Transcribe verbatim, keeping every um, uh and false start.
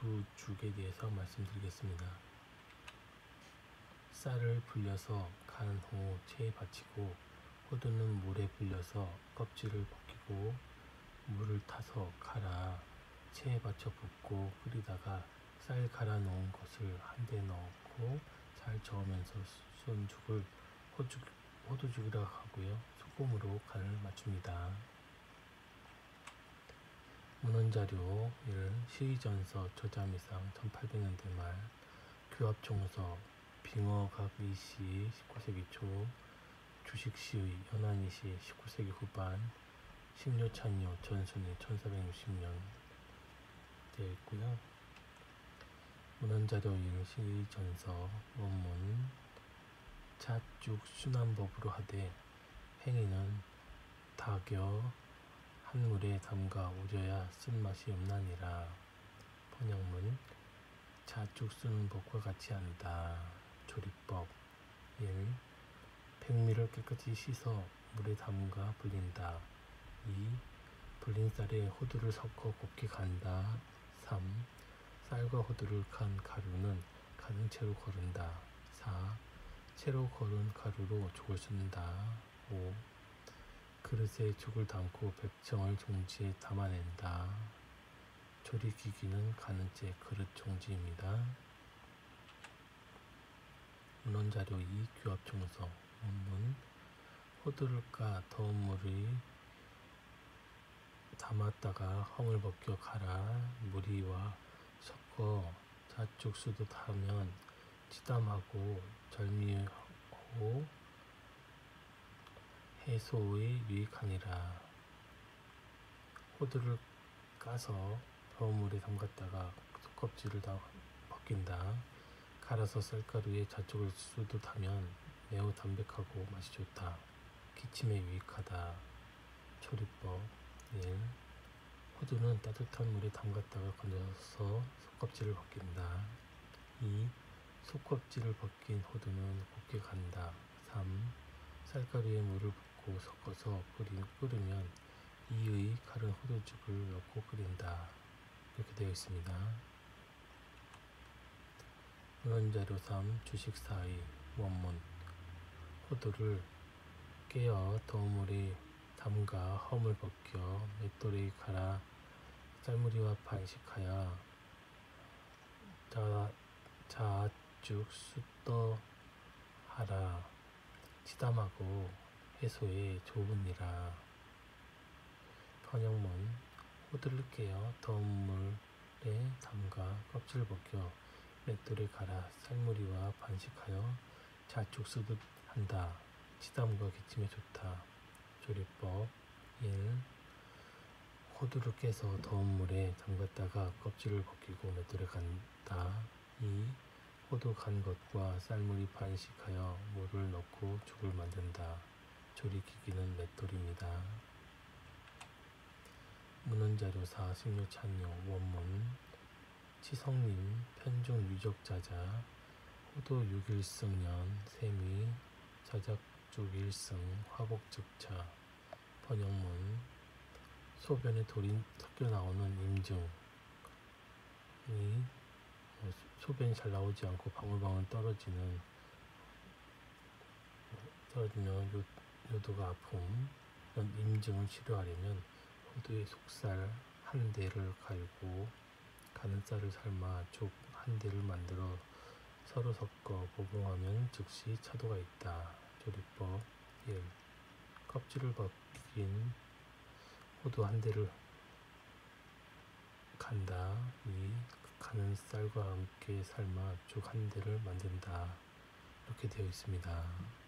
호두죽에 대해서 말씀드리겠습니다. 쌀을 불려서 간 후 체에 받치고 호두는 물에 불려서 껍질을 벗기고 물을 타서 갈아 체에 받쳐 붓고 끓이다가 쌀 갈아 놓은 것을 한데 넣고 잘 저으면서 쏜 죽을 호두, 호두죽이라고 하고요. 소금으로 간을 맞춥니다. 문헌자료 일. 시의전서 저자미상 천팔백 년대 말 교합총서 빙어각의시 십구 세기 초 주식시의 연안이시 십구 세기 후반 식료찬요 전순이 천사백육십 년 되어 있고요. 문헌자료 일. 시의전서 원문 잣죽 순환법으로 하되 행위는 다겨 한 물에 담가 우려야 쓴맛이 없나니라. 번역문 잣죽 쓰는 법과 같이 한다. 조리법 일. 백미를 깨끗이 씻어 물에 담가 불린다. 이. 불린 쌀에 호두를 섞어 곱게 간다. 삼. 쌀과 호두를 간 가루는 가는 채로 거른다. 사. 채로 거른 가루로 죽을 쓴다. 오. 그릇에 죽을 담고 백청을 종지에 담아낸다. 조리기기는 가는 채 그릇 종지입니다. 문헌자료 이. 교합총서 원문 호두를 까 더운 물이 담았다가 헝을 벗겨 갈아 무리와 섞어 잣죽수도 타면 치담하고 절미호 해소에 유익하니라. 호두를 까서 더운 물에 담갔다가 속껍질을 다 벗긴다. 갈아서 쌀가루에 잣죽을 수도 타면 매우 담백하고 맛이 좋다. 기침에 유익하다. 조리법 일. 호두는 따뜻한 물에 담갔다가 건져서 속껍질을 벗긴다. 이. 속껍질을 벗긴 호두는 곱게 간다. 삼. 쌀가루에 물을 붓고 섞어서 끓이면 이의 갈은 호두죽을 넣고 끓인다. 이렇게 되어 있습니다. 문헌자료 삼. 주식사의 원문 호두를 깨어 더운 물에 담가 험을 벗겨 맷돌에 갈아 쌀무리와 반식하여 잣죽 숫더 하라. 치담하고 해소에 좋으니라. 번역문 호두를 깨어 더운 물에 담가 껍질을 벗겨 맷돌에 갈아 쌀무리와 반식하여 잣죽 쓰듯 한다. 치담과 기침에 좋다. 조리법 일. 호두를 깨서 더운 물에 담갔다가 껍질을 벗기고 맷돌에 간다. 이. 호두 간 것과 쌀무리 반식하여 물을 넣고 죽을 만든다. 조리기기는 맷돌입니다. 문헌자료 사. 식료찬요 원문 치성님 편중 유적자자 호두 육일승년 세미 자작죽 일승 화곡적차. 번역문 소변에 돌이 섞여 나오는 임증이 소변이 잘 나오지 않고 방울방울 떨어지는 떨어지면 요, 요도가 아픔 이런 임증을 치료하려면 호두의 속살 한 대를 갈고 가는 쌀을 삶아 죽 한 대를 만들어 서로 섞어 복용하면 즉시 차도가 있다. 조리법 일. 껍질을 벗긴 호두 한 대를 간다. 이. 가는 쌀과 함께 삶아 죽 한 대를 만든다. 이렇게 되어 있습니다.